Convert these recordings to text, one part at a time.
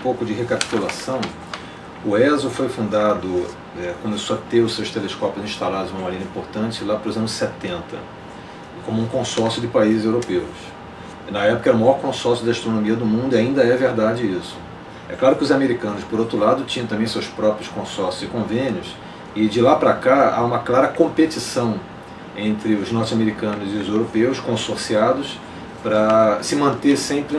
pouco de recapitulação, o ESO foi fundado, começou a ter os seus telescópios instalados numa maneira importante lá para os anos 70, como um consórcio de países europeus. Na época era o maior consórcio de astronomia do mundo e ainda é verdade isso. É claro que os americanos, por outro lado, tinham também seus próprios consórcios e convênios, e de lá para cá há uma clara competição entre os norte-americanos e os europeus consorciados para se manter sempre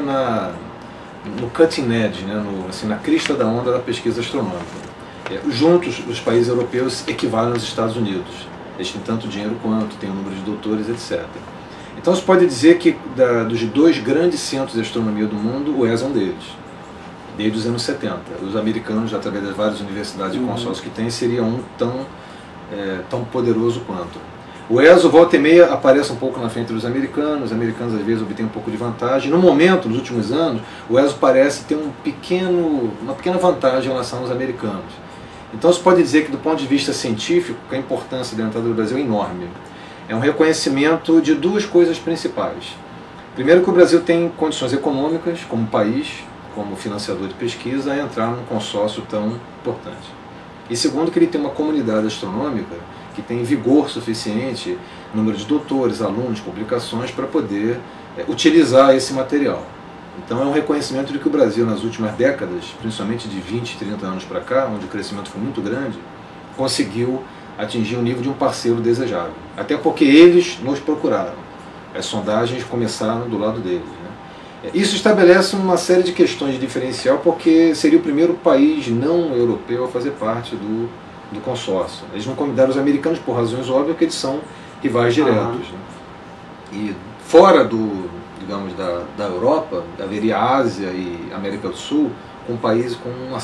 no cutting edge, né, assim, na crista da onda da pesquisa astronômica. Juntos, os países europeus equivalem aos Estados Unidos. Eles têm tanto dinheiro quanto, têm o número de doutores, etc. Então se pode dizer que dos dois grandes centros de astronomia do mundo, o ESA é um deles, desde os anos 70. Os americanos, através das várias universidades e consórcios que têm, seria um tão poderoso quanto. O ESO, volta e meia, aparece um pouco na frente dos americanos. Os americanos às vezes obtêm um pouco de vantagem. No momento, nos últimos anos, o ESO parece ter uma pequena vantagem em relação aos americanos. Então se pode dizer que, do ponto de vista científico, a importância da entrada do Brasil é enorme. É um reconhecimento de duas coisas principais. Primeiro, que o Brasil tem condições econômicas, como país, como financiador de pesquisa, a entrar num consórcio tão importante. E segundo, que ele tem uma comunidade astronômica que tem vigor suficiente, número de doutores, alunos, publicações, para poder utilizar esse material. Então é um reconhecimento de que o Brasil, nas últimas décadas, principalmente de 20, 30 anos para cá, onde o crescimento foi muito grande, conseguiu atingir o nível de um parceiro desejável. Até porque eles nos procuraram. As sondagens começaram do lado deles, né? Isso estabelece uma série de questões de diferencial, porque seria o primeiro país não europeu a fazer parte do consórcio. Eles não convidaram os americanos por razões óbvias, porque eles são rivais diretos, né? E fora digamos, da Europa, haveria Ásia e América do Sul, com países com um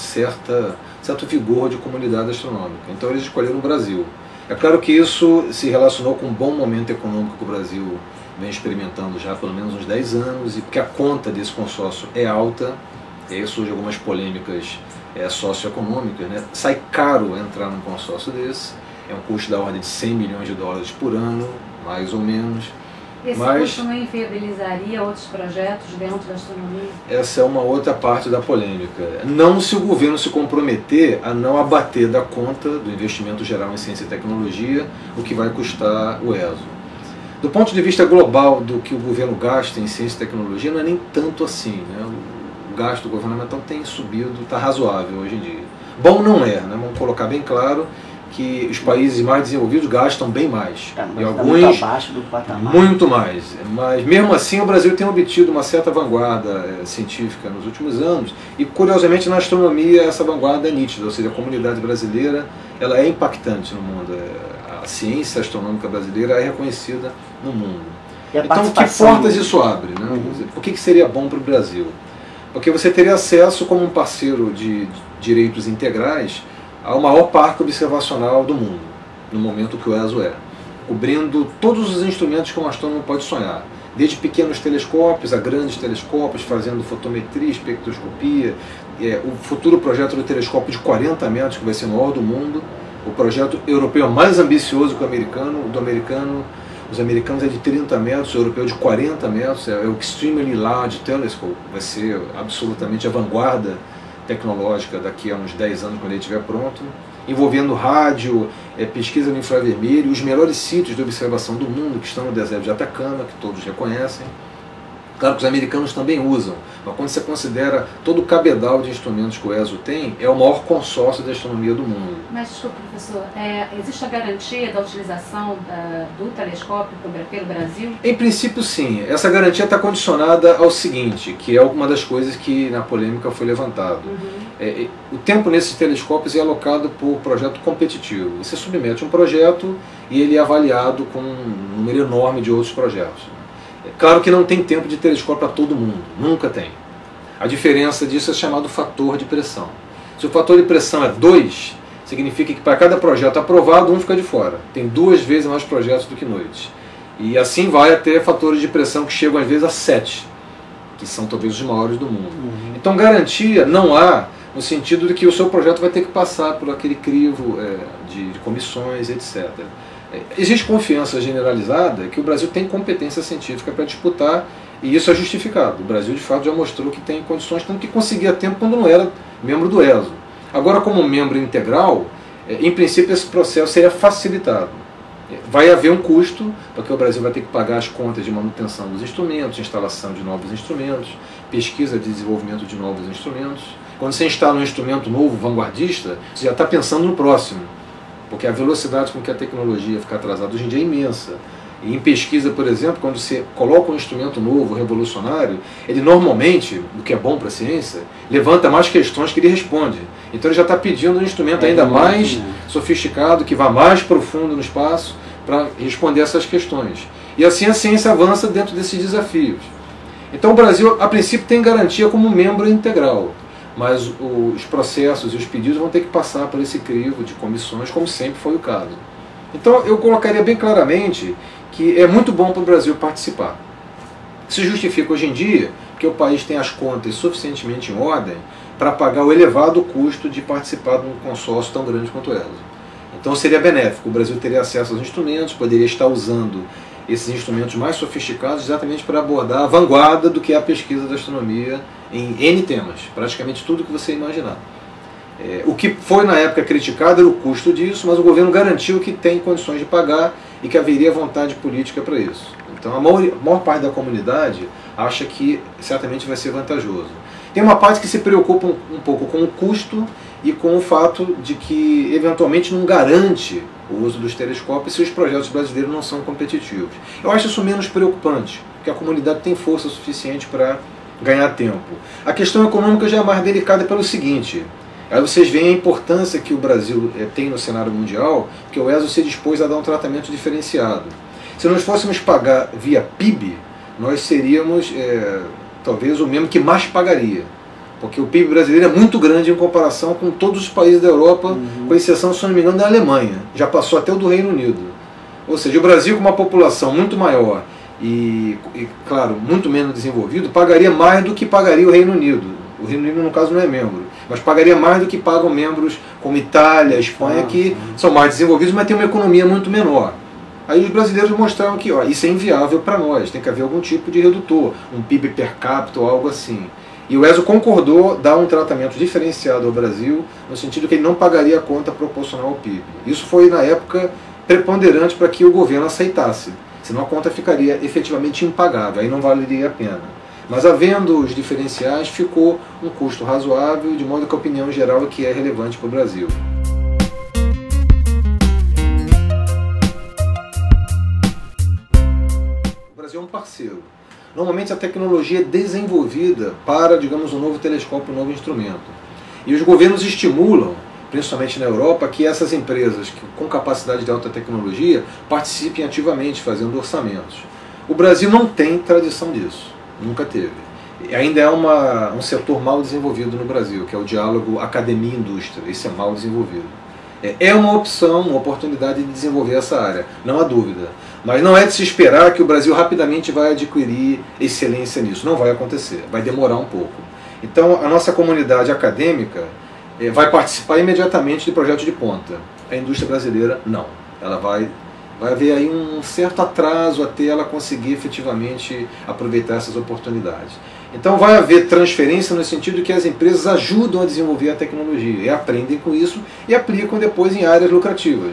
certo vigor de comunidade astronômica. Então eles escolheram o Brasil. É claro que isso se relacionou com um bom momento econômico que o Brasil vem experimentando já há pelo menos uns 10 anos, e porque a conta desse consórcio é alta, e aí surgem algumas polêmicas socioeconômicas, né? Sai caro entrar num consórcio desse, é um custo da ordem de 100 milhões de dólares por ano, mais ou menos. Esse custo não inviabilizaria outros projetos dentro da astronomia? Essa é uma outra parte da polêmica. Não se o governo se comprometer a não abater da conta do investimento geral em ciência e tecnologia o que vai custar o ESO. Do ponto de vista global do que o governo gasta em ciência e tecnologia, não é nem tanto assim, né? O gasto governamental tem subido, está razoável hoje em dia. Bom não é, né? Vamos colocar bem claro que os países mais desenvolvidos gastam bem mais, e alguns muito abaixo do patamar. Muito mais, mas mesmo assim o Brasil tem obtido uma certa vanguarda científica nos últimos anos, e curiosamente na astronomia essa vanguarda é nítida, ou seja, a comunidade brasileira ela é impactante no mundo, a ciência astronômica brasileira é reconhecida no mundo. Então que portas isso abre, né? Por que seria bom para o Brasil? Porque você teria acesso como um parceiro de direitos integrais ao maior parque observacional do mundo, no momento que o ESO é, cobrindo todos os instrumentos que um astrônomo pode sonhar, desde pequenos telescópios a grandes telescópios, fazendo fotometria, espectroscopia, o futuro projeto do telescópio de 40 metros, que vai ser o maior do mundo, o projeto europeu mais ambicioso que o americano, os americanos é de 30 metros, o europeu de 40 metros, é o Extremely Large Telescope, vai ser absolutamente a vanguarda tecnológica daqui a uns 10 anos, quando ele estiver pronto, envolvendo rádio, pesquisa no infravermelho, os melhores sítios de observação do mundo, que estão no deserto de Atacama, que todos reconhecem. Claro que os americanos também usam, mas quando você considera todo o cabedal de instrumentos que o ESO tem, é o maior consórcio de astronomia do mundo. Mas, desculpa, professor, existe a garantia da utilização do telescópio pelo Brasil? Em princípio, sim. Essa garantia está condicionada ao seguinte, que é uma das coisas que na polêmica foi levantado. O tempo nesses telescópios é alocado por projeto competitivo. Você submete um projeto e ele é avaliado com um número enorme de outros projetos. Claro que não tem tempo de telescópio para todo mundo, nunca tem. A diferença disso é chamado fator de pressão. Se o fator de pressão é 2, significa que para cada projeto aprovado, um fica de fora. Tem 2 vezes mais projetos do que noites. E assim vai até fatores de pressão que chegam às vezes a 7, que são talvez os maiores do mundo. Então garantia não há, no sentido de que o seu projeto vai ter que passar por aquele crivo de comissões, etc. Existe confiança generalizada que o Brasil tem competência científica para disputar E isso é justificado. O Brasil, de fato, já mostrou que tem condições, tanto que conseguia tempo quando não era membro do ESO. Agora, como membro integral, em princípio, esse processo seria facilitado. Vai haver um custo, porque o Brasil vai ter que pagar as contas de manutenção dos instrumentos, instalação de novos instrumentos, pesquisa e desenvolvimento de novos instrumentos. Quando você instala um instrumento novo, vanguardista, você já está pensando no próximo, porque a velocidade com que a tecnologia fica atrasada hoje em dia é imensa. E em pesquisa, por exemplo, quando você coloca um instrumento novo, revolucionário, ele normalmente, o que é bom para a ciência, levanta mais questões que ele responde. Então ele já está pedindo um instrumento ainda mais sofisticado, que vá mais profundo no espaço, para responder essas questões. E assim a ciência avança dentro desses desafios. Então o Brasil, a princípio, tem garantia como membro integral, mas os processos e os pedidos vão ter que passar por esse crivo de comissões, como sempre foi o caso. Então eu colocaria bem claramente que é muito bom para o Brasil participar. Se justifica hoje em dia que o país tem as contas suficientemente em ordem para pagar o elevado custo de participar de um consórcio tão grande quanto o ESO. Então seria benéfico, o Brasil teria acesso aos instrumentos, poderia estar usando esses instrumentos mais sofisticados exatamente para abordar a vanguarda do que é a pesquisa da astronomia em N temas, praticamente tudo que você imaginar. O que foi na época criticado era o custo disso, mas o governo garantiu que tem condições de pagar e que haveria vontade política para isso. Então a maior parte da comunidade acha que certamente vai ser vantajoso. Tem uma parte que se preocupa um pouco com o custo e com o fato de que eventualmente não garante o uso dos telescópios se os projetos brasileiros não são competitivos. Eu acho isso menos preocupante, porque a comunidade tem força suficiente para ganhar tempo. A questão econômica já é mais delicada pelo seguinte: aí vocês veem a importância que o Brasil tem no cenário mundial, que o ESO se dispôs a dar um tratamento diferenciado. Se nós fôssemos pagar via PIB, nós seríamos talvez o membro que mais pagaria, porque o PIB brasileiro é muito grande em comparação com todos os países da Europa, com exceção, se não me engano, da Alemanha. Já passou até o do Reino Unido. Ou seja, o Brasil, com uma população muito maior e claro, muito menos desenvolvido, pagaria mais do que pagaria o Reino Unido. O Reino Unido, no caso, não é membro, mas pagaria mais do que pagam membros como Itália, Espanha, que são mais desenvolvidos, mas têm uma economia muito menor. Aí os brasileiros mostraram que isso é inviável para nós, tem que haver algum tipo de redutor, um PIB per capita ou algo assim. E o ESO concordou dar um tratamento diferenciado ao Brasil, no sentido que ele não pagaria a conta proporcional ao PIB. Isso foi, na época, preponderante para que o governo aceitasse, senão a conta ficaria efetivamente impagável, aí não valeria a pena. Mas havendo os diferenciais, ficou um custo razoável, de modo que a opinião geral é que é relevante para o Brasil. O Brasil é um parceiro. Normalmente a tecnologia é desenvolvida para, digamos, um novo telescópio, um novo instrumento. E os governos estimulam, principalmente na Europa, que essas empresas com capacidade de alta tecnologia participem ativamente, fazendo orçamentos. O Brasil não tem tradição disso. Nunca teve. Ainda é um setor mal desenvolvido no Brasil, que é o diálogo academia-indústria. Isso é mal desenvolvido. É uma opção, uma oportunidade de desenvolver essa área, não há dúvida. Mas não é de se esperar que o Brasil rapidamente vai adquirir excelência nisso. Não vai acontecer, vai demorar um pouco. Então a nossa comunidade acadêmica vai participar imediatamente de projetos de ponta. A indústria brasileira não. Ela vai haver aí um certo atraso até ela conseguir efetivamente aproveitar essas oportunidades. Então vai haver transferência no sentido que as empresas ajudam a desenvolver a tecnologia e aprendem com isso e aplicam depois em áreas lucrativas.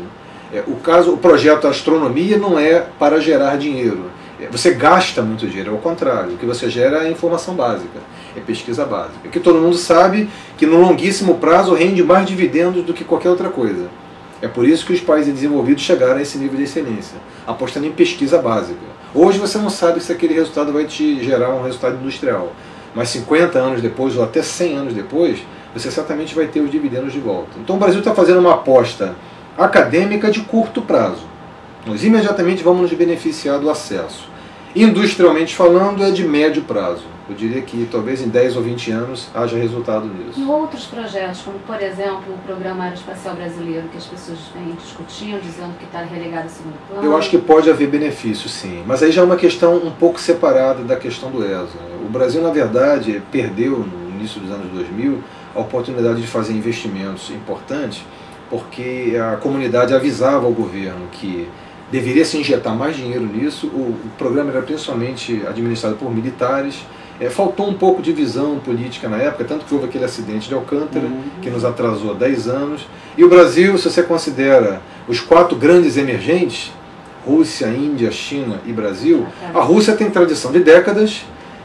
O projeto Astronomia não é para gerar dinheiro. Você gasta muito dinheiro, ao contrário. O que você gera é informação básica, é pesquisa básica. Que todo mundo sabe que no longuíssimo prazo rende mais dividendos do que qualquer outra coisa. É por isso que os países desenvolvidos chegaram a esse nível de excelência, apostando em pesquisa básica. Hoje você não sabe se aquele resultado vai te gerar um resultado industrial, mas 50 anos depois ou até 100 anos depois, você certamente vai ter os dividendos de volta. Então o Brasil está fazendo uma aposta acadêmica de curto prazo. Nós imediatamente vamos nos beneficiar do acesso. Industrialmente falando, é de médio prazo. Eu diria que talvez em 10 ou 20 anos haja resultado nisso. E outros projetos, como por exemplo o Programa Aeroespacial Brasileiro, que as pessoas vêm discutindo, dizendo que está relegado a segundo plano? Eu acho que pode haver benefício, sim. Mas aí já é uma questão um pouco separada da questão do ESA. O Brasil, na verdade, perdeu no início dos anos 2000 a oportunidade de fazer investimentos importantes, porque a comunidade avisava ao governo que deveria se injetar mais dinheiro nisso. O programa era principalmente administrado por militares. Faltou um pouco de visão política na época, tanto que houve aquele acidente de Alcântara, que nos atrasou 10 anos. E o Brasil, se você considera os 4 grandes emergentes, Rússia, Índia, China e Brasil, a Rússia tem tradição de décadas,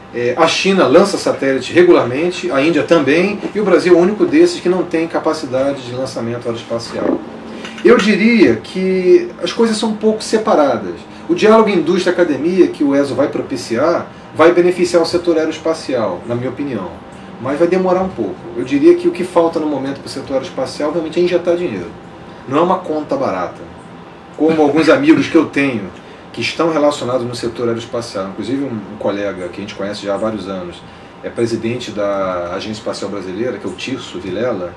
a China lança satélite regularmente, a Índia também, e o Brasil é o único desses que não tem capacidade de lançamento aeroespacial. Eu diria que as coisas são um pouco separadas. O diálogo indústria-academia que o ESO vai propiciar vai beneficiar o setor aeroespacial, na minha opinião, mas vai demorar um pouco. Eu diria que o que falta no momento para o setor aeroespacial realmente é injetar dinheiro. Não é uma conta barata. Como alguns amigos que eu tenho que estão relacionados no setor aeroespacial, inclusive um colega que a gente conhece já há vários anos, é presidente da Agência Espacial Brasileira, que é o Tirso Vilela.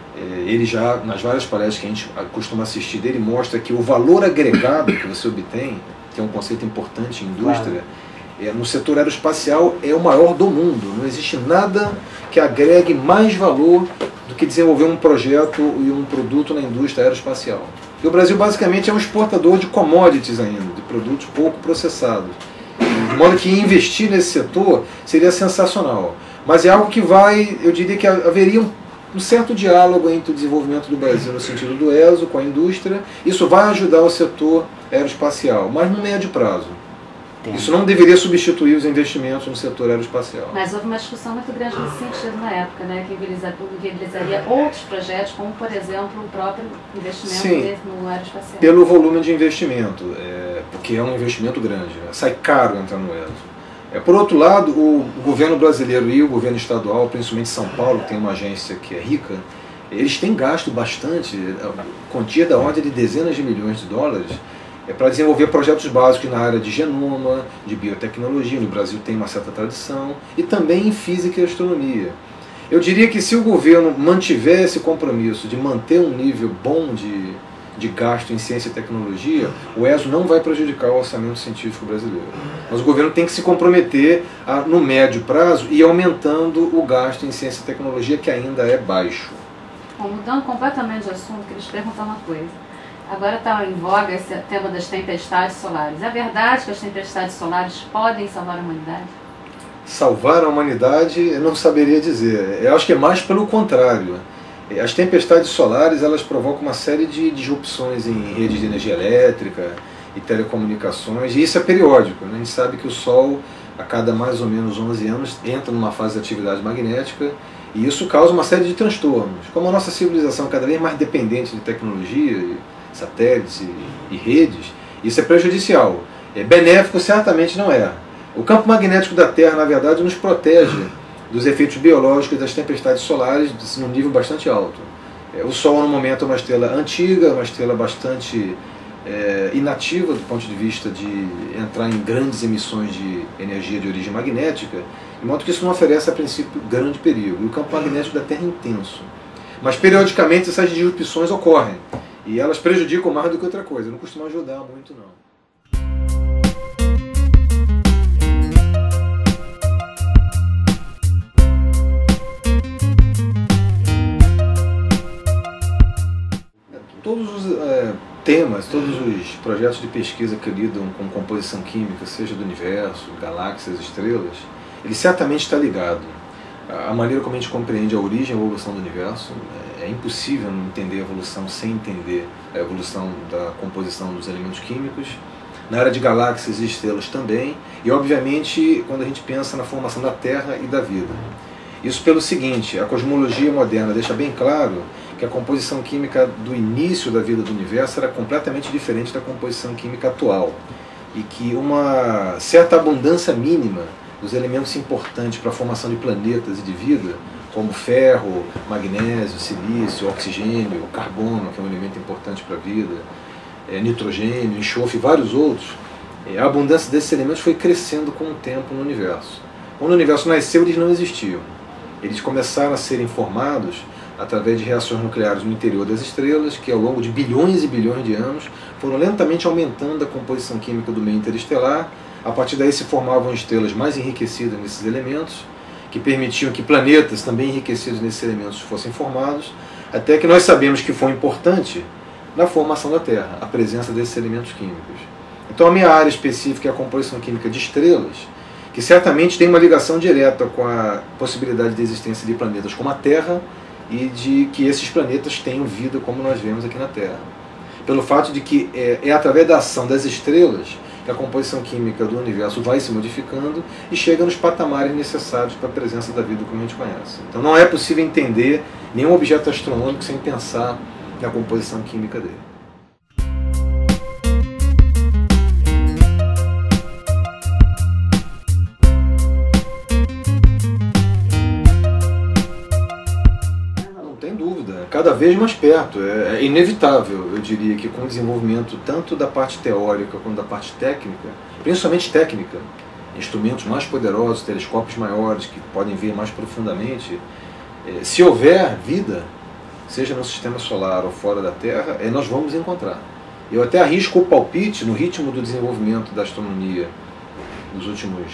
Ele já, nas várias palestras que a gente costuma assistir dele, mostra que o valor agregado que você obtém, que é um conceito importante em indústria, no setor aeroespacial é o maior do mundo. Não existe nada que agregue mais valor do que desenvolver um projeto e um produto na indústria aeroespacial. E o Brasil basicamente é um exportador de commodities ainda, de produtos pouco processados. De modo que investir nesse setor seria sensacional. Mas é algo que vai, eu diria que haveria um certo diálogo entre o desenvolvimento do Brasil no sentido do ESO com a indústria. Isso vai ajudar o setor aeroespacial, mas no médio prazo. Isso não deveria substituir os investimentos no setor aeroespacial. Mas houve uma discussão muito grande nesse sentido na época, né, que viabilizaria outros projetos, como por exemplo o próprio investimento no aeroespacial. Pelo volume de investimento, porque é um investimento grande, sai caro entrar no ESO. Por outro lado, o governo brasileiro e o governo estadual, principalmente São Paulo, que tem uma agência que é rica, eles têm gasto bastante, quantia da ordem de dezenas de milhões de dólares, para desenvolver projetos básicos na área de genoma, de biotecnologia, onde o Brasil tem uma certa tradição, e também em física e astronomia. Eu diria que se o governo mantiver esse compromisso de manter um nível bom de gasto em ciência e tecnologia, o ESO não vai prejudicar o orçamento científico brasileiro. Mas o governo tem que se comprometer no médio prazo e aumentando o gasto em ciência e tecnologia, que ainda é baixo. Bom, mudando completamente de assunto, queria te perguntar uma coisa. Agora está em voga esse tema das tempestades solares. É verdade que as tempestades solares podem salvar a humanidade? Salvar a humanidade, eu não saberia dizer. Eu acho que é mais pelo contrário. As tempestades solares, elas provocam uma série de disrupções em redes de energia elétrica e telecomunicações, e isso é periódico, né? A gente sabe que o Sol, a cada mais ou menos 11 anos, entra numa fase de atividade magnética, e isso causa uma série de transtornos. Como a nossa civilização é cada vez mais dependente de tecnologia, satélites e redes, isso é prejudicial. Benéfico certamente não é. O campo magnético da Terra, na verdade, nos protege dos efeitos biológicos das tempestades solares num nível bastante alto. O Sol, no momento, é uma estrela antiga, uma estrela bastante inativa do ponto de vista de entrar em grandes emissões de energia de origem magnética, de modo que isso não oferece, a princípio, grande perigo. E o campo magnético da Terra é intenso. Mas, periodicamente, essas disrupções ocorrem. E elas prejudicam mais do que outra coisa, não costumam ajudar muito não. Todos os temas, todos os projetos de pesquisa que lidam com composição química, seja do universo, galáxias, estrelas, ele certamente está ligado. A maneira como a gente compreende a origem e a evolução do universo, é impossível não entender a evolução sem entender a evolução da composição dos elementos químicos. Na área de galáxias e estrelas também, e obviamente quando a gente pensa na formação da Terra e da vida. Isso pelo seguinte, a cosmologia moderna deixa bem claro que a composição química do início da vida do universo era completamente diferente da composição química atual, e que uma certa abundância mínima dos elementos importantes para a formação de planetas e de vida, como ferro, magnésio, silício, oxigênio, carbono, que é um elemento importante para a vida, nitrogênio, enxofre e vários outros, a abundância desses elementos foi crescendo com o tempo no universo. Quando o universo nasceu, eles não existiam. Eles começaram a serem formados através de reações nucleares no interior das estrelas, que ao longo de bilhões e bilhões de anos foram lentamente aumentando a composição química do meio interestelar. A partir daí se formavam estrelas mais enriquecidas nesses elementos, que permitiam que planetas também enriquecidos nesses elementos fossem formados, até que nós sabemos que foi importante na formação da Terra, a presença desses elementos químicos. Então a minha área específica é a composição química de estrelas, que certamente tem uma ligação direta com a possibilidade de existência de planetas como a Terra e de que esses planetas tenham vida como nós vemos aqui na Terra. Pelo fato de que é através da ação das estrelas que a composição química do universo vai se modificando e chega nos patamares necessários para a presença da vida como a gente conhece. Então não é possível entender nenhum objeto astronômico sem pensar na composição química dele. Cada vez mais perto, é inevitável, eu diria que com o desenvolvimento tanto da parte teórica quanto da parte técnica, principalmente técnica, instrumentos mais poderosos, telescópios maiores que podem ver mais profundamente, se houver vida, seja no sistema solar ou fora da Terra, nós vamos encontrar. Eu até arrisco o palpite no ritmo do desenvolvimento da astronomia dos últimos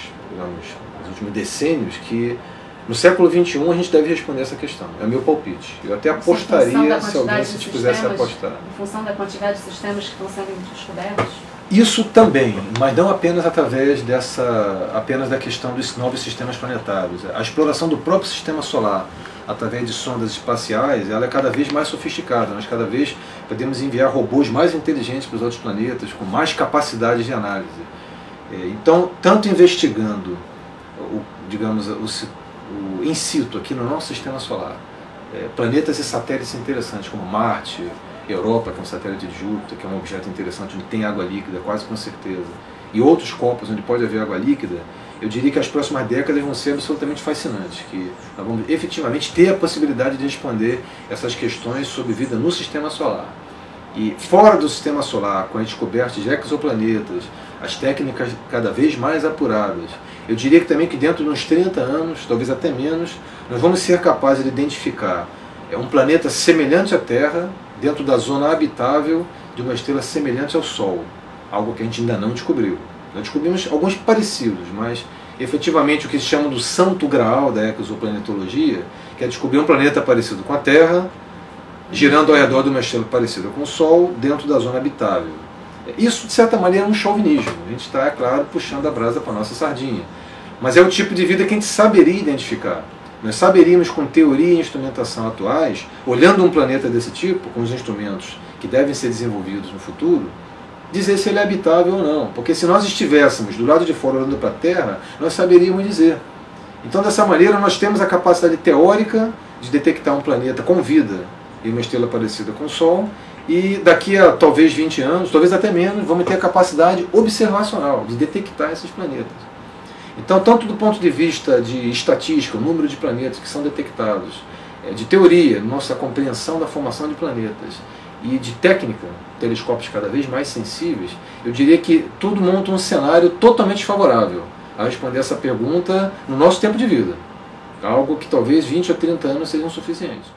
decênios, que no século XXI a gente deve responder essa questão. É o meu palpite. Eu até apostaria se alguém se pusesse a apostar. Em função da quantidade de sistemas que estão sendo descobertos? Isso também, mas não apenas através apenas da questão dos novos sistemas planetários. A exploração do próprio sistema solar através de sondas espaciais, ela é cada vez mais sofisticada. Nós cada vez podemos enviar robôs mais inteligentes para os outros planetas, com mais capacidade de análise. Então, tanto investigando, digamos, o in situ aqui no nosso sistema solar, planetas e satélites interessantes como Marte, Europa, que é um satélite de Júpiter, que é um objeto interessante onde tem água líquida, quase com certeza, e outros corpos onde pode haver água líquida, eu diria que as próximas décadas vão ser absolutamente fascinantes, que nós vamos efetivamente ter a possibilidade de responder essas questões sobre vida no sistema solar. E fora do sistema solar, com a descoberta de exoplanetas, as técnicas cada vez mais apuradas, eu diria que também que dentro de uns 30 anos, talvez até menos, nós vamos ser capazes de identificar um planeta semelhante à Terra, dentro da zona habitável de uma estrela semelhante ao Sol, algo que a gente ainda não descobriu. Nós descobrimos alguns parecidos, mas efetivamente o que se chama do santo graal da exoplanetologia, que é descobrir um planeta parecido com a Terra, girando ao redor de uma estrela parecida com o Sol, dentro da zona habitável. Isso, de certa maneira, é um chauvinismo. A gente está, é claro, puxando a brasa para a nossa sardinha. Mas é o tipo de vida que a gente saberia identificar. Nós saberíamos, com teoria e instrumentação atuais, olhando um planeta desse tipo, com os instrumentos que devem ser desenvolvidos no futuro, dizer se ele é habitável ou não. Porque se nós estivéssemos do lado de fora olhando para a Terra, nós saberíamos dizer. Então, dessa maneira, nós temos a capacidade teórica de detectar um planeta com vida em uma estrela parecida com o Sol, e daqui a talvez 20 anos, talvez até menos, vamos ter a capacidade observacional de detectar esses planetas. Então, tanto do ponto de vista de estatística, o número de planetas que são detectados, de teoria, nossa compreensão da formação de planetas, e de técnica, telescópios cada vez mais sensíveis, eu diria que tudo monta um cenário totalmente favorável a responder essa pergunta no nosso tempo de vida. Algo que talvez 20 ou 30 anos sejam suficientes.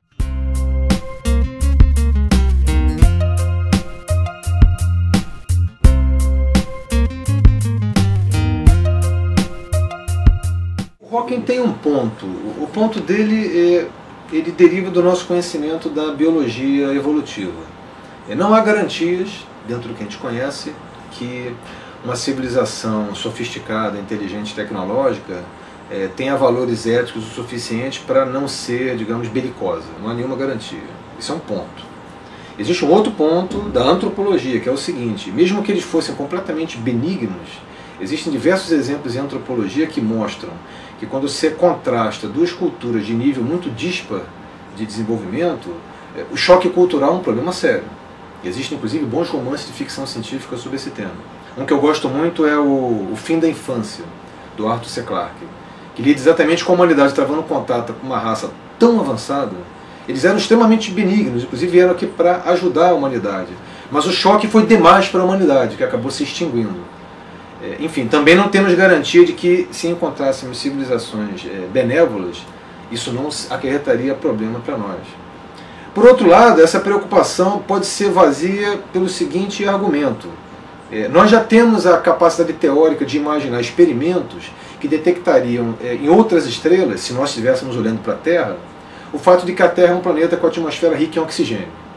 Hawking tem um ponto. O ponto dele ele deriva do nosso conhecimento da biologia evolutiva. Não há garantias, dentro do que a gente conhece, que uma civilização sofisticada, inteligente, tecnológica tenha valores éticos o suficiente para não ser, digamos, belicosa. Não há nenhuma garantia. Isso é um ponto. Existe um outro ponto da antropologia, que é o seguinte: mesmo que eles fossem completamente benignos, existem diversos exemplos em antropologia que mostram que quando você contrasta duas culturas de nível muito dispar de desenvolvimento, o choque cultural é um problema sério. Existem inclusive bons romances de ficção científica sobre esse tema. Um que eu gosto muito é o Fim da Infância, do Arthur C. Clarke, que lida exatamente com a humanidade travando contato com uma raça tão avançada. Eles eram extremamente benignos, inclusive vieram aqui para ajudar a humanidade. Mas o choque foi demais para a humanidade, que acabou se extinguindo. Enfim, também não temos garantia de que, se encontrássemos civilizações benévolas, isso não acarretaria problema para nós. Por outro lado, essa preocupação pode ser vazia pelo seguinte argumento: nós já temos a capacidade teórica de imaginar experimentos que detectariam em outras estrelas, se nós estivéssemos olhando para a Terra, o fato de que a Terra é um planeta com atmosfera rica em oxigênio.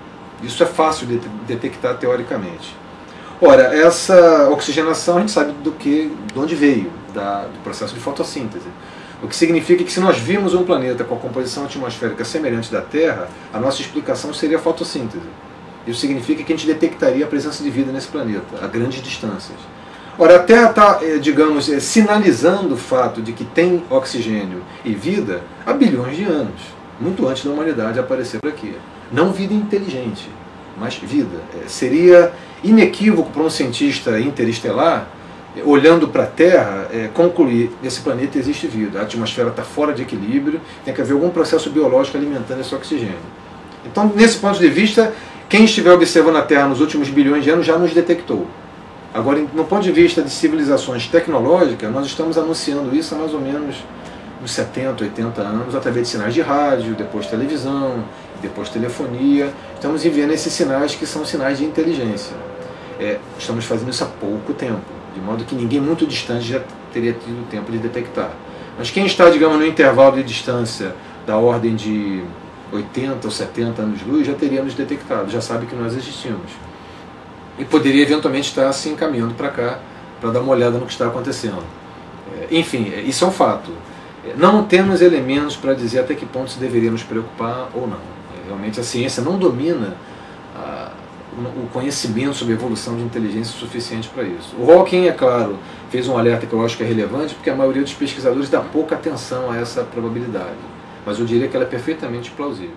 Isso é fácil de detectar teoricamente. Ora, essa oxigenação a gente sabe de onde veio, do processo de fotossíntese. O que significa que se nós vimos um planeta com a composição atmosférica semelhante da Terra, a nossa explicação seria a fotossíntese. Isso significa que a gente detectaria a presença de vida nesse planeta, a grandes distâncias. Ora, a Terra está, digamos, sinalizando o fato de que tem oxigênio e vida há bilhões de anos, muito antes da humanidade aparecer por aqui. Não vida inteligente, mas vida. Seria inequívoco para um cientista interestelar, olhando para a Terra, concluir que nesse planeta existe vida. A atmosfera está fora de equilíbrio, tem que haver algum processo biológico alimentando esse oxigênio. Então, nesse ponto de vista, quem estiver observando a Terra nos últimos bilhões de anos já nos detectou. Agora, no ponto de vista de civilizações tecnológicas, nós estamos anunciando isso há mais ou menos uns 70, 80 anos, através de sinais de rádio, depois televisão, depois telefonia. Estamos enviando esses sinais que são sinais de inteligência. Estamos fazendo isso há pouco tempo, de modo que ninguém muito distante já teria tido tempo de detectar. Mas quem está, digamos, no intervalo de distância da ordem de 80 ou 70 anos-luz já teria nos detectado, já sabe que nós existimos. E poderia eventualmente estar se encaminhando para cá, para dar uma olhada no que está acontecendo. Enfim, isso é um fato. Não temos elementos para dizer até que ponto se deveria nos preocupar ou não. Realmente a ciência não domina o conhecimento sobre a evolução de inteligência suficiente para isso. O Hawking, é claro, fez um alerta que eu acho que é relevante, porque a maioria dos pesquisadores dá pouca atenção a essa probabilidade. Mas eu diria que ela é perfeitamente plausível.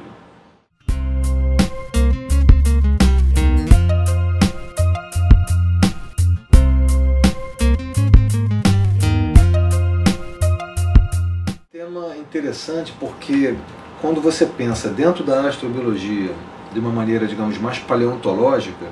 Tema interessante porque quando você pensa dentro da astrobiologia de uma maneira, digamos, mais paleontológica,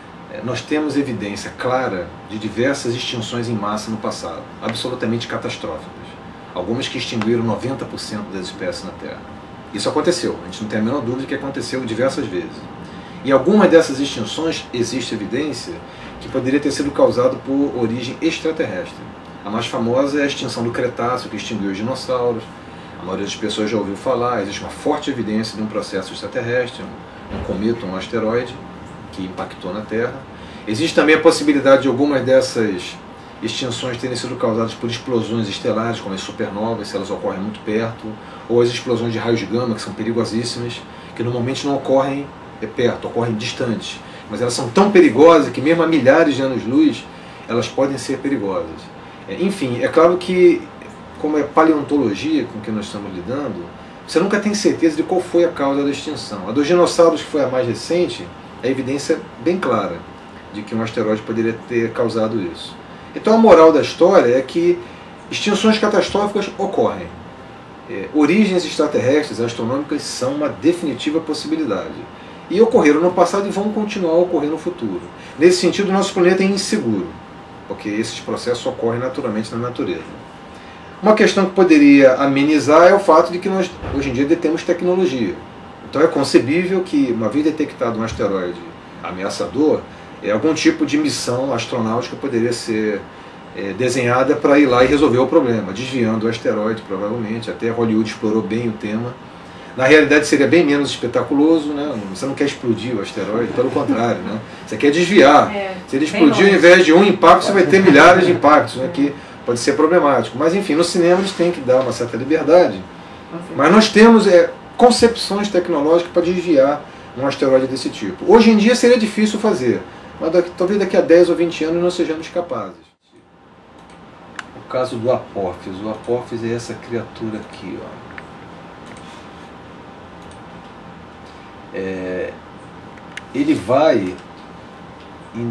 nós temos evidência clara de diversas extinções em massa no passado, absolutamente catastróficas. Algumas que extinguiram 90% das espécies na Terra. Isso aconteceu, a gente não tem a menor dúvida de que aconteceu diversas vezes. E algumas dessas extinções existe evidência que poderia ter sido causado por origem extraterrestre. A mais famosa é a extinção do Cretáceo, que extinguiu os dinossauros. A maioria das pessoas já ouviu falar, existe uma forte evidência de um processo extraterrestre, um cometa, um asteroide, que impactou na Terra. Existe também a possibilidade de algumas dessas extinções terem sido causadas por explosões estelares, como as supernovas, se elas ocorrem muito perto, ou as explosões de raios gama, que são perigosíssimas, que normalmente não ocorrem perto, ocorrem distantes. Mas elas são tão perigosas que mesmo a milhares de anos-luz, elas podem ser perigosas. Enfim, é claro que, como é paleontologia com que nós estamos lidando, você nunca tem certeza de qual foi a causa da extinção. A dos dinossauros, que foi a mais recente, a evidência é bem clara de que um asteroide poderia ter causado isso. Então a moral da história é que extinções catastróficas ocorrem. Origens extraterrestres astronômicas são uma definitiva possibilidade. E ocorreram no passado e vão continuar a ocorrer no futuro. Nesse sentido, o nosso planeta é inseguro, porque esses processos ocorrem naturalmente na natureza. Uma questão que poderia amenizar é o fato de que nós, hoje em dia, detemos tecnologia. Então é concebível que, uma vez detectado um asteroide ameaçador, algum tipo de missão astronáutica poderia ser desenhada para ir lá e resolver o problema, desviando o asteroide, provavelmente. Até Hollywood explorou bem o tema. Na realidade seria bem menos espetaculoso, né? Você não quer explodir o asteroide, pelo contrário, né? Você quer desviar. Se ele explodir, ao invés de um impacto, você vai ter milhares de impactos, né? Que pode ser problemático. Mas enfim, no cinema eles têm que dar uma certa liberdade. Mas nós temos concepções tecnológicas para desviar um asteroide desse tipo. Hoje em dia seria difícil fazer, mas talvez daqui a 10 ou 20 anos nós sejamos capazes. O caso do Apófis. O Apófis é essa criatura aqui, ó. Ele vai, em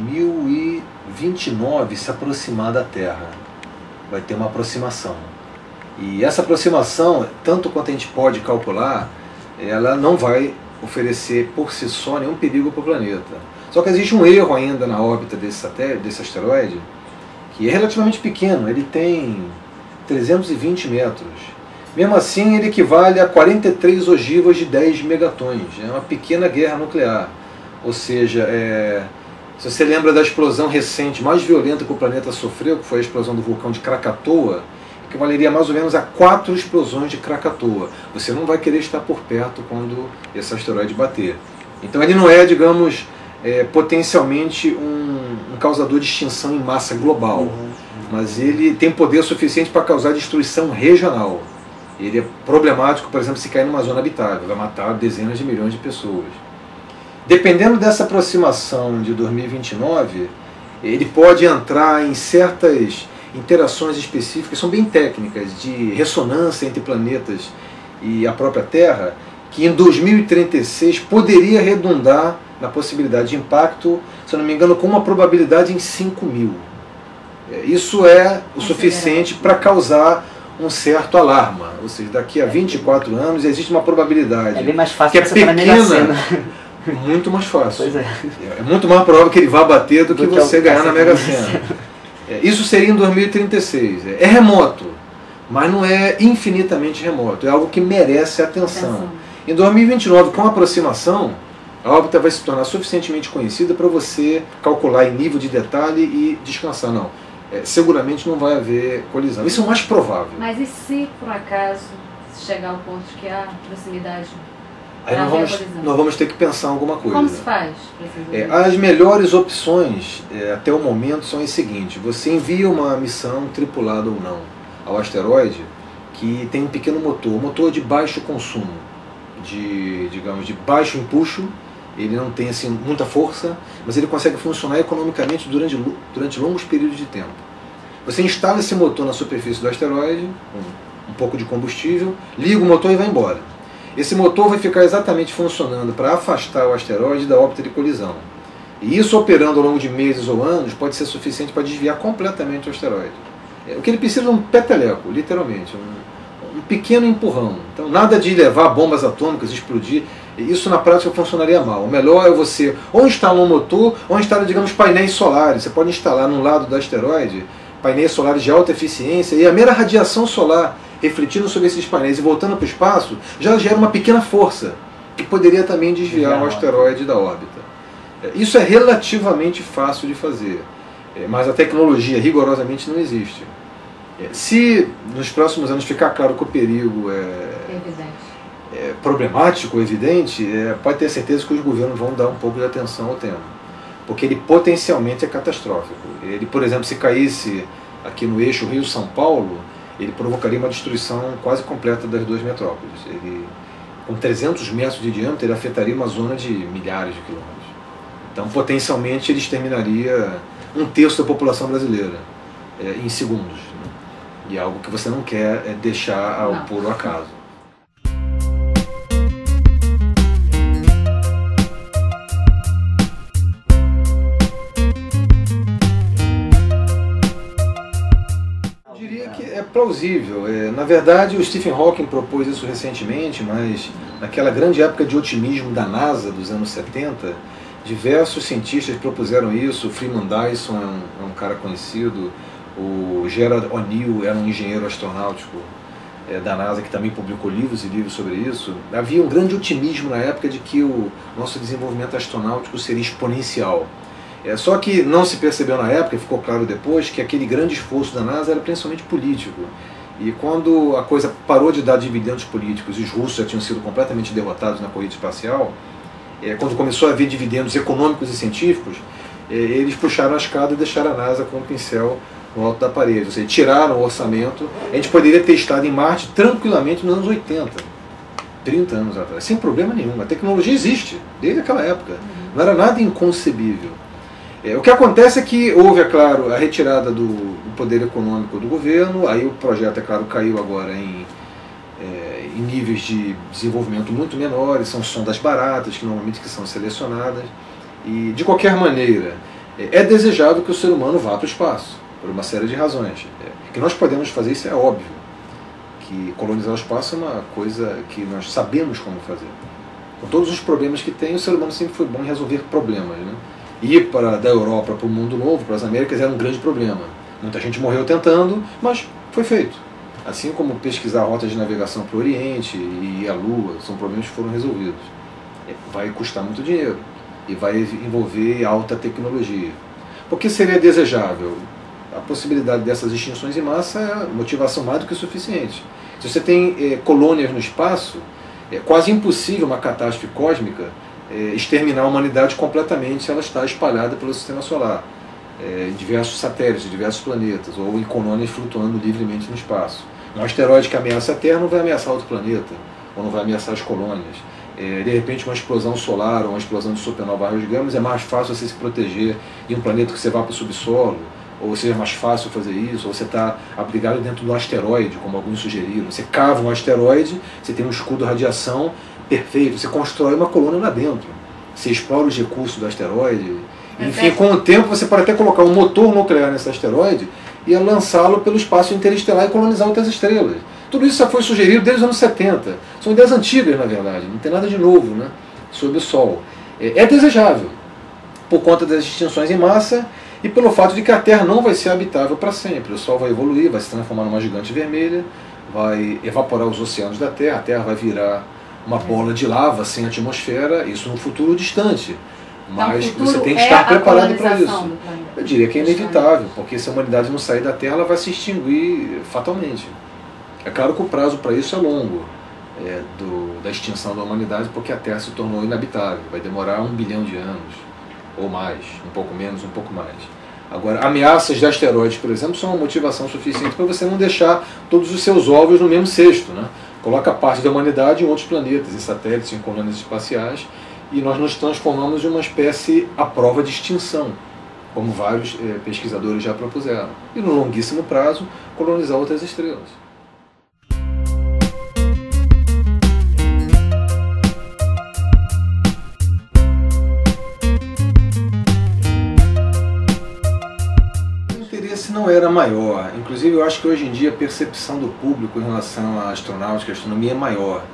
2029, se aproximar da Terra. Vai ter uma aproximação. E essa aproximação, tanto quanto a gente pode calcular, ela não vai oferecer por si só nenhum perigo para o planeta. Só que existe um erro ainda na órbita desse asteroide, que é relativamente pequeno. Ele tem 320 metros. Mesmo assim, ele equivale a 43 ogivas de 10 megatons. É uma pequena guerra nuclear. Ou seja, se você lembra da explosão recente, mais violenta que o planeta sofreu, que foi a explosão do vulcão de Krakatoa, equivaleria mais ou menos a 4 explosões de Krakatoa. Você não vai querer estar por perto quando esse asteroide bater. Então ele não é, digamos, potencialmente um causador de extinção em massa global, mas ele tem poder suficiente para causar destruição regional. Ele é problemático, por exemplo, se cair numa zona habitável, vai matar dezenas de milhões de pessoas. Dependendo dessa aproximação de 2029, ele pode entrar em certas interações específicas, são bem técnicas, de ressonância entre planetas e a própria Terra, que em 2036 poderia redundar na possibilidade de impacto, se eu não me engano, com uma probabilidade em 5.000. Isso é o suficiente para causar um certo alarma, ou seja, daqui a 24 anos existe uma probabilidade. É bem mais fácil que é pequena, muito mais fácil. Pois é. É muito mais provável que ele vá bater do que você ganhar na Mega Sena. Isso seria em 2036. É remoto, mas não é infinitamente remoto. É algo que merece atenção. Em 2029, com a aproximação, a órbita vai se tornar suficientemente conhecida para você calcular em nível de detalhe e descansar. Não, seguramente não vai haver colisão. Isso é o mais provável. Mas e se, por acaso, chegar ao ponto que há proximidade? Aí nós vamos ter que pensar alguma coisa. Como se faz? As melhores opções até o momento são as seguintes. Você envia uma missão, tripulada ou não, ao asteroide, que tem um pequeno motor de baixo consumo, digamos, de baixo empuxo. Ele não tem assim, muita força, mas ele consegue funcionar economicamente durante longos períodos de tempo. Você instala esse motor na superfície do asteroide, um pouco de combustível, liga o motor e vai embora. Esse motor vai ficar exatamente funcionando para afastar o asteroide da órbita de colisão. E isso, operando ao longo de meses ou anos, pode ser suficiente para desviar completamente o asteroide. O que ele precisa é um peteleco, literalmente, um pequeno empurrão. Então, nada de levar bombas atômicas, explodir. Isso na prática funcionaria mal. O melhor é você ou instalar um motor ou instalar, digamos, painéis solares. Você pode instalar num lado do asteroide painéis solares de alta eficiência e a mera radiação solar refletindo sobre esses painéis e voltando para o espaço já gera uma pequena força que poderia também desviar o asteroide da órbita. Isso é relativamente fácil de fazer, mas a tecnologia rigorosamente não existe. Se nos próximos anos ficar claro que o perigo é problemático, evidente, pode ter certeza que os governos vão dar um pouco de atenção ao tema, porque ele potencialmente é catastrófico. Ele, por exemplo, se caísse aqui no eixo Rio-São Paulo, ele provocaria uma destruição quase completa das duas metrópoles. Ele, com 300 metros de diâmetro, ele afetaria uma zona de milhares de quilômetros. Então, potencialmente, ele exterminaria 1/3 da população brasileira em segundos. Né? E é algo que você não quer deixar ao puro acaso. Plausível. Na verdade, o Stephen Hawking propôs isso recentemente, mas naquela grande época de otimismo da NASA dos anos 70, diversos cientistas propuseram isso. O Freeman Dyson é um cara conhecido, o Gerard O'Neill era um engenheiro astronáutico da NASA que também publicou livros e livros sobre isso. Havia um grande otimismo na época de que o nosso desenvolvimento astronáutico seria exponencial. Só que não se percebeu na época, ficou claro depois, que aquele grande esforço da NASA era principalmente político. E quando a coisa parou de dar dividendos políticos e os russos já tinham sido completamente derrotados na corrida espacial, quando começou a haver dividendos econômicos e científicos, eles puxaram a escada e deixaram a NASA com o pincel no alto da parede. Ou seja, tiraram o orçamento. A gente poderia ter estado em Marte tranquilamente nos anos 80, 30 anos atrás, sem problema nenhum. A tecnologia existe desde aquela época. Não era nada inconcebível. O que acontece é que houve, é claro, a retirada do poder econômico do governo, aí o projeto, é claro, caiu agora em níveis de desenvolvimento muito menores, são sondas baratas, que normalmente são selecionadas, e de qualquer maneira, é desejável que o ser humano vá para o espaço, por uma série de razões. Que nós podemos fazer isso é óbvio, que colonizar o espaço é uma coisa que nós sabemos como fazer. Com todos os problemas que tem, o ser humano sempre foi bom em resolver problemas, né? Ir da Europa para o mundo novo, para as Américas, era um grande problema. Muita gente morreu tentando, mas foi feito. Assim como pesquisar rotas de navegação para o Oriente e a Lua, são problemas que foram resolvidos. Vai custar muito dinheiro e vai envolver alta tecnologia. Por que seria desejável? A possibilidade dessas extinções em massa é motivação mais do que suficiente. Se você tem colônias no espaço, é quase impossível uma catástrofe cósmica exterminar a humanidade completamente se ela está espalhada pelo sistema solar, em diversos satélites, diversos planetas, ou em colônias flutuando livremente no espaço. Um asteroide que ameaça a Terra não vai ameaçar outro planeta, ou não vai ameaçar as colônias. De repente uma explosão solar ou uma explosão de supernova raios gama, é mais fácil você se proteger em um planeta que você vá para o subsolo, ou seja, é mais fácil fazer isso, ou você está abrigado dentro de um asteroide, como alguns sugeriram. Você cava um asteroide, você tem um escudo de radiação perfeito, você constrói uma colônia lá dentro, você explora os recursos do asteroide, enfim, com o tempo você pode até colocar um motor nuclear nesse asteroide e lançá-lo pelo espaço interestelar e colonizar outras estrelas. Tudo isso já foi sugerido desde os anos 70. São ideias antigas, na verdade, não tem nada de novo, né, sobre o Sol. É desejável, por conta das extinções em massa e pelo fato de que a Terra não vai ser habitável para sempre. O Sol vai evoluir, vai se transformar numa gigante vermelha, vai evaporar os oceanos da Terra, a Terra vai virar uma bola de lava sem atmosfera, isso no futuro distante. Mas então, você tem que estar preparado para isso. Eu diria que é inevitável, porque se a humanidade não sair da Terra, ela vai se extinguir fatalmente. É claro que o prazo para isso é longo, da extinção da humanidade, porque a Terra se tornou inabitável. Vai demorar 1 bilhão de anos, ou mais, um pouco menos, um pouco mais. Agora, ameaças de asteroides, por exemplo, são uma motivação suficiente para você não deixar todos os seus ovos no mesmo cesto, né? Coloca parte da humanidade em outros planetas, em satélites, em colônias espaciais, e nós nos transformamos em uma espécie à prova de extinção, como vários pesquisadores já propuseram. E no longuíssimo prazo, colonizar outras estrelas. O interesse não era maior. Inclusive, eu acho que hoje em dia a percepção do público em relação à astronáutica e à astronomia é maior.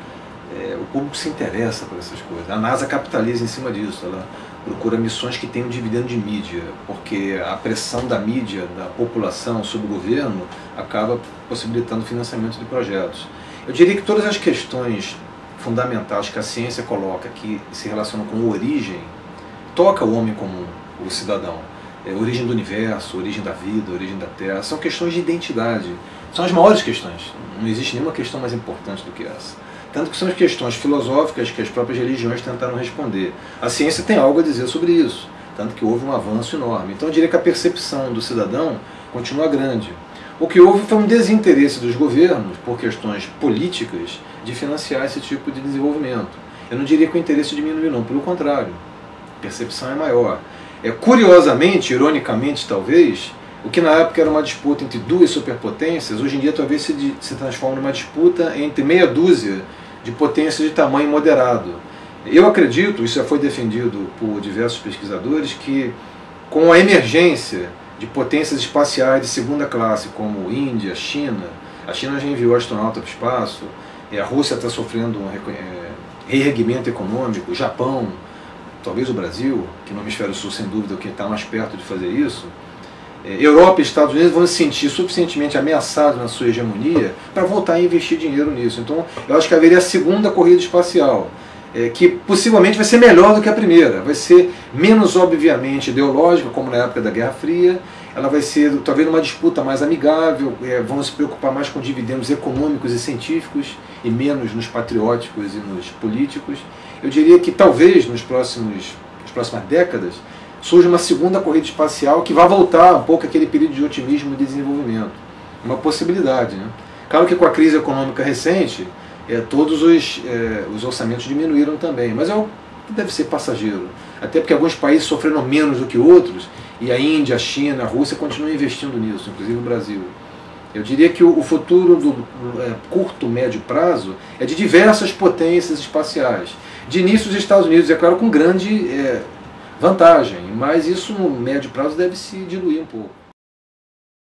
O público se interessa por essas coisas. A NASA capitaliza em cima disso. Ela procura missões que tenham dividendo de mídia, porque a pressão da mídia, da população sobre o governo, acaba possibilitando o financiamento de projetos. Eu diria que todas as questões fundamentais que a ciência coloca, que se relacionam com origem, toca o homem comum, o cidadão. Origem do universo, origem da vida, origem da Terra, são questões de identidade. São as maiores questões. Não existe nenhuma questão mais importante do que essa. Tanto que são as questões filosóficas que as próprias religiões tentaram responder. A ciência tem algo a dizer sobre isso, tanto que houve um avanço enorme. Então eu diria que a percepção do cidadão continua grande. O que houve foi um desinteresse dos governos, por questões políticas, de financiar esse tipo de desenvolvimento. Eu não diria que o interesse diminuiu, não, pelo contrário. A percepção é maior. Curiosamente, ironicamente talvez, o que na época era uma disputa entre duas superpotências, hoje em dia talvez se transforme numa disputa entre meia dúzia de potências de tamanho moderado. Eu acredito, isso já foi defendido por diversos pesquisadores, que com a emergência de potências espaciais de segunda classe, como Índia, China, a China já enviou astronauta para o espaço, a Rússia está sofrendo um reerguimento econômico, o Japão, talvez o Brasil, que no hemisfério sul sem dúvida é o que está mais perto de fazer isso, Europa e Estados Unidos vão se sentir suficientemente ameaçados na sua hegemonia para voltar a investir dinheiro nisso. Então eu acho que haveria a segunda corrida espacial, que possivelmente vai ser melhor do que a primeira, vai ser menos obviamente ideológica, como na época da Guerra Fria, ela vai ser talvez uma disputa mais amigável, vão se preocupar mais com dividendos econômicos e científicos e menos nos patrióticos e nos políticos. Eu diria que talvez nas próximas décadas surge uma segunda corrida espacial que vai voltar um pouco aquele período de otimismo e desenvolvimento. Uma possibilidade, né? Claro que com a crise econômica recente, todos os orçamentos diminuíram também, mas deve ser passageiro. Até porque alguns países sofreram menos do que outros, e a Índia, a China, a Rússia continuam investindo nisso, inclusive o Brasil. Eu diria que o futuro do curto, médio prazo é de diversas potências espaciais. De início os Estados Unidos, é claro, com grande vantagem, mas isso no médio prazo deve se diluir um pouco.